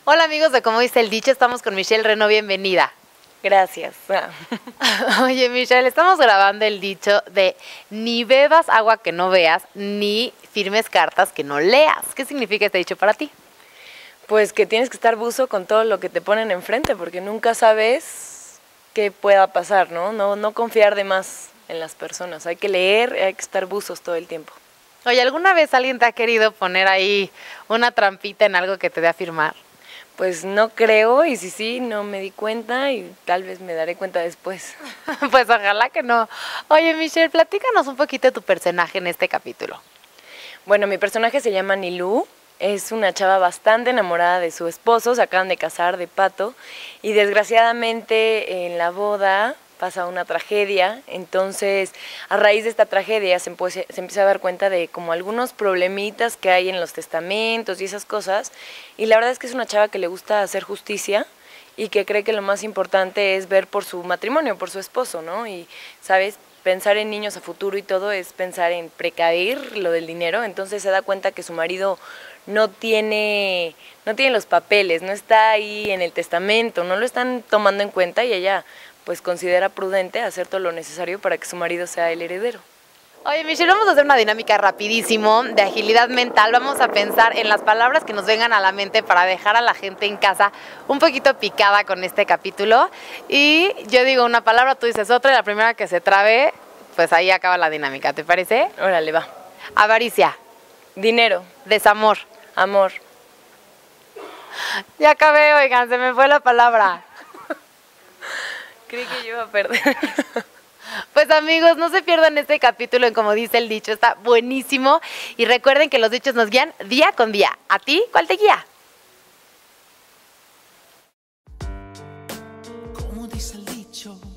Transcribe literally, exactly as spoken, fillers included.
Hola amigos de Como Dice el Dicho, estamos con Michelle Reno, bienvenida. Gracias. Oye Michelle, estamos grabando el dicho de ni bebas agua que no veas, ni firmes cartas que no leas. ¿Qué significa este dicho para ti? Pues que tienes que estar buzo con todo lo que te ponen enfrente, porque nunca sabes qué pueda pasar, ¿no? No, no confiar de más en las personas. Hay que leer, hay que estar buzos todo el tiempo. Oye, ¿alguna vez alguien te ha querido poner ahí una trampita en algo que te dé a firmar? Pues no creo, y si sí, no me di cuenta y tal vez me daré cuenta después. Pues ojalá que no. Oye Michelle, platícanos un poquito de tu personaje en este capítulo. Bueno, mi personaje se llama Nilú, es una chava bastante enamorada de su esposo, se acaban de casar de Pato, y desgraciadamente en la boda pasa una tragedia. Entonces a raíz de esta tragedia se, se empieza a dar cuenta de como algunos problemitas que hay en los testamentos y esas cosas, y la verdad es que es una chava que le gusta hacer justicia y que cree que lo más importante es ver por su matrimonio, por su esposo, ¿no? Y, ¿sabes? Pensar en niños a futuro y todo es pensar en precaver lo del dinero. Entonces se da cuenta que su marido no tiene, no tiene los papeles, no está ahí en el testamento, no lo están tomando en cuenta, y ella pues considera prudente hacer todo lo necesario para que su marido sea el heredero. Oye Michelle, vamos a hacer una dinámica rapidísimo de agilidad mental. Vamos a pensar en las palabras que nos vengan a la mente para dejar a la gente en casa un poquito picada con este capítulo. Y yo digo una palabra, tú dices otra, y la primera que se trabe, pues ahí acaba la dinámica, ¿te parece? Órale, va. Avaricia. Dinero. Desamor. Amor. Ya acabé, oigan, se me fue la palabra. Creí que yo iba a perder. Pues amigos, no se pierdan este capítulo en Como Dice el Dicho, está buenísimo. Y recuerden que los dichos nos guían día con día. ¿A ti cuál te guía? Como dice el dicho.